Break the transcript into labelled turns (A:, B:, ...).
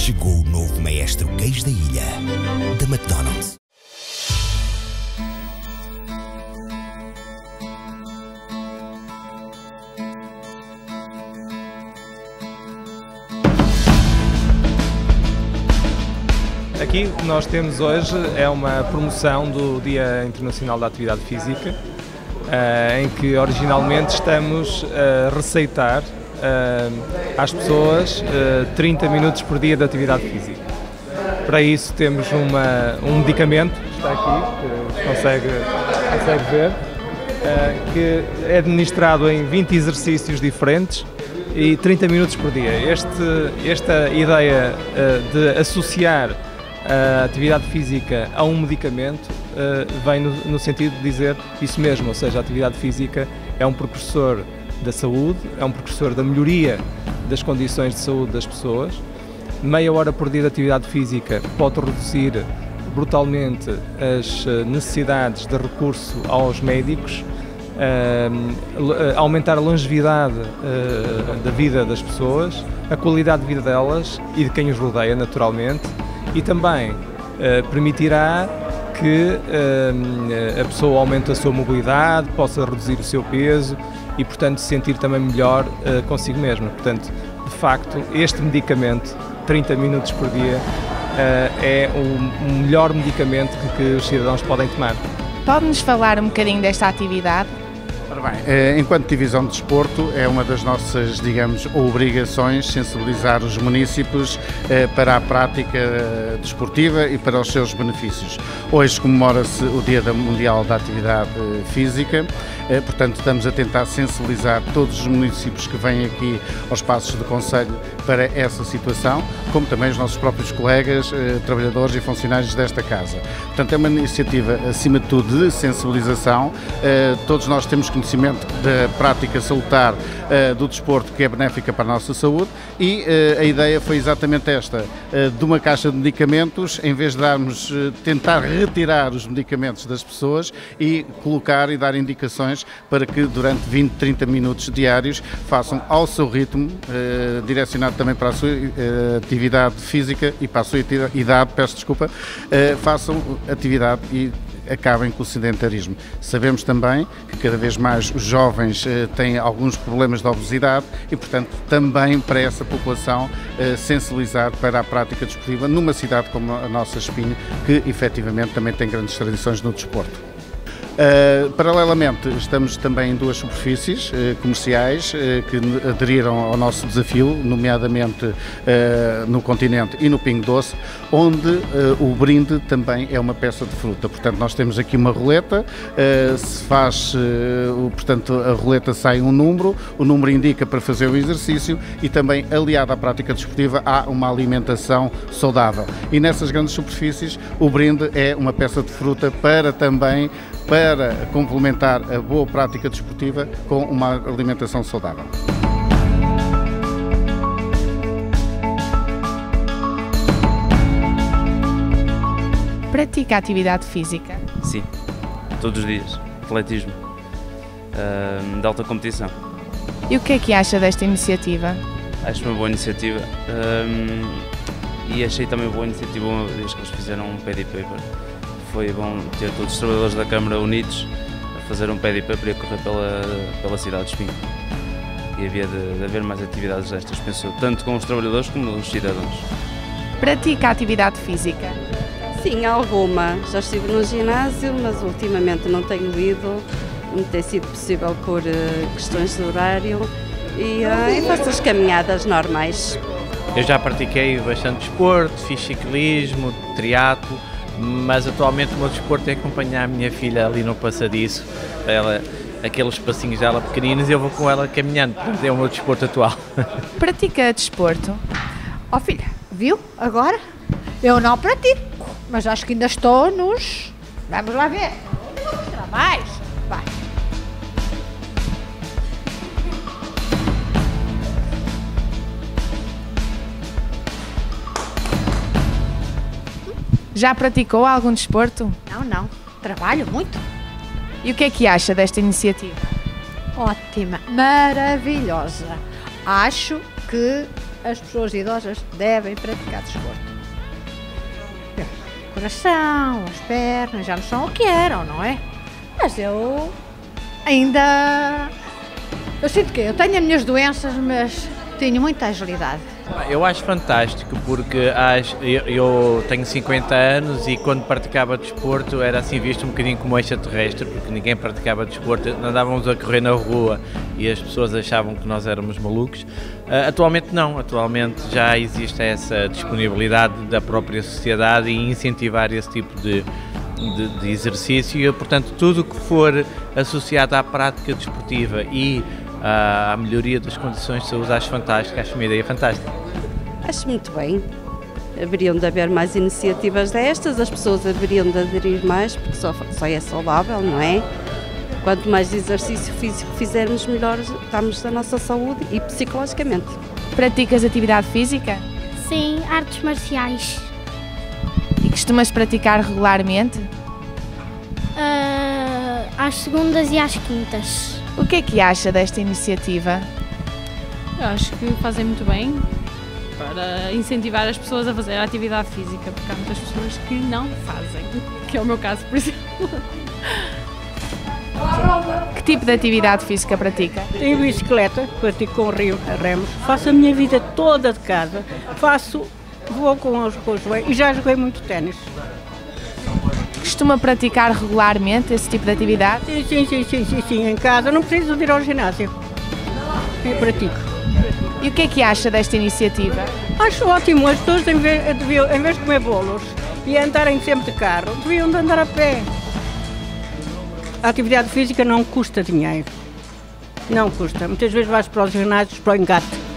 A: Chegou o novo maestro queijo da ilha, da McDonald's.
B: Aqui o que nós temos hoje é uma promoção do Dia Internacional da Atividade Física, em que originalmente estamos a receitar às pessoas 30 minutos por dia de atividade física. Para isso temos um medicamento, que está aqui, que consegue ver, que é administrado em 20 exercícios diferentes e 30 minutos por dia. Esta ideia de associar a atividade física a um medicamento vem no sentido de dizer isso mesmo, ou seja, a atividade física é um precursor da saúde, é um precursor da melhoria das condições de saúde das pessoas. Meia hora por dia de atividade física pode reduzir brutalmente as necessidades de recurso aos médicos, aumentar a longevidade da vida das pessoas, a qualidade de vida delas e de quem os rodeia, naturalmente, e também permitirá que a pessoa aumente a sua mobilidade, possa reduzir o seu peso e, portanto, se sentir também melhor consigo mesma. Portanto, de facto, este medicamento, 30 minutos por dia, é o melhor medicamento que os cidadãos podem tomar.
C: Pode-nos falar um bocadinho desta atividade?
D: Ora bem, enquanto Divisão de Desporto, é uma das nossas, digamos, obrigações sensibilizar os munícipes para a prática desportiva e para os seus benefícios. Hoje comemora-se o Dia Mundial da Atividade Física, portanto estamos a tentar sensibilizar todos os municípios que vêm aqui aos Passos do Concelho para essa situação, como também os nossos próprios colegas, trabalhadores e funcionários desta casa. Portanto, é uma iniciativa, acima de tudo, de sensibilização. Todos nós temos conhecimento da prática salutar do desporto, que é benéfica para a nossa saúde, e a ideia foi exatamente esta, de uma caixa de medicamentos, em vez de tentar retirar os medicamentos das pessoas e colocar e dar indicações para que durante 20, 30 minutos diários façam ao seu ritmo, direcionado também para a sua atividade física e para a sua idade, peço desculpa, façam atividade e acabem com o sedentarismo. Sabemos também que cada vez mais os jovens têm alguns problemas de obesidade e, portanto, também para essa população sensibilizar para a prática desportiva numa cidade como a nossa Espinho, que efetivamente também tem grandes tradições no desporto. Paralelamente, estamos também em duas superfícies comerciais que aderiram ao nosso desafio, nomeadamente no Continente e no Pingo Doce, onde o brinde também é uma peça de fruta. Portanto, nós temos aqui uma roleta, se faz, portanto, a roleta sai um número, o número indica para fazer o exercício e também, aliado à prática desportiva, há uma alimentação saudável. E nessas grandes superfícies, o brinde é uma peça de fruta para complementar a boa prática desportiva com uma alimentação saudável.
C: Pratica atividade física?
E: Sim, todos os dias. Atletismo, de alta competição.
C: E o que é que acha desta iniciativa?
E: Acho uma boa iniciativa e achei também boa iniciativa uma vez que eles fizeram um pad paper. Foi bom ter todos os trabalhadores da Câmara unidos a fazer um pad paper e a correr pela cidade de Espinho. E havia de haver mais atividades destas, penso, tanto com os trabalhadores como os cidadãos.
C: Pratica atividade física?
F: Sim, alguma. Já estive no ginásio, mas ultimamente não tenho ido, não tem sido possível por questões de horário e faço as caminhadas normais.
G: Eu já pratiquei bastante desporto, fiz ciclismo, triatlo, mas atualmente o meu desporto é acompanhar a minha filha ali no passadiço, ela, aqueles passinhos dela pequeninos, e eu vou com ela caminhando, portanto é o meu desporto atual.
C: Pratica desporto?
H: Ó filha, viu? Agora eu não pratico, mas acho que ainda estou nos... Vamos lá ver. Eu vou mostrar mais. Vai.
C: Já praticou algum desporto?
H: Não. Trabalho muito.
C: E o que é que acha desta iniciativa?
H: Ótima, maravilhosa. Acho que as pessoas idosas devem praticar desporto. O coração, as pernas já não são o que eram, não é? Mas eu ainda... Eu sinto que eu tenho as minhas doenças, mas tenho muita agilidade.
G: Eu acho fantástico porque eu tenho 50 anos e quando praticava desporto era assim visto um bocadinho como extraterrestre, porque ninguém praticava desporto, andávamos a correr na rua e as pessoas achavam que nós éramos malucos. Atualmente não, atualmente já existe essa disponibilidade da própria sociedade e incentivar esse tipo de exercício e, portanto, tudo o que for associado à prática desportiva e à melhoria das condições de saúde acho fantástico, acho uma ideia fantástica.
F: Acho muito bem. Haveriam de haver mais iniciativas destas, as pessoas haveriam de aderir mais, porque só é saudável, não é? Quanto mais exercício físico fizermos, melhor estamos da nossa saúde e psicologicamente.
C: Praticas atividade física?
I: Sim, artes marciais.
C: E costumas praticar regularmente?
I: Às segundas e às quintas.
C: O que é que acha desta iniciativa?
J: Eu acho que fazem muito bem para incentivar as pessoas a fazer a atividade física, porque há muitas pessoas que não fazem, que é o meu caso, por exemplo.
C: Que tipo de atividade física pratica?
K: Tenho bicicleta, pratico com remos, faço a minha vida toda de casa, vou com os joelhos e já joguei muito ténis.
C: Costuma praticar regularmente esse tipo de atividade?
K: Sim, em casa, não preciso de ir ao ginásio, eu pratico.
C: E o que é que acha desta iniciativa?
K: Acho ótimo, as pessoas em vez de comer bolos e andarem sempre de carro, deviam de andar a pé. A atividade física não custa dinheiro, não custa, muitas vezes vais para os ginásios para o engate.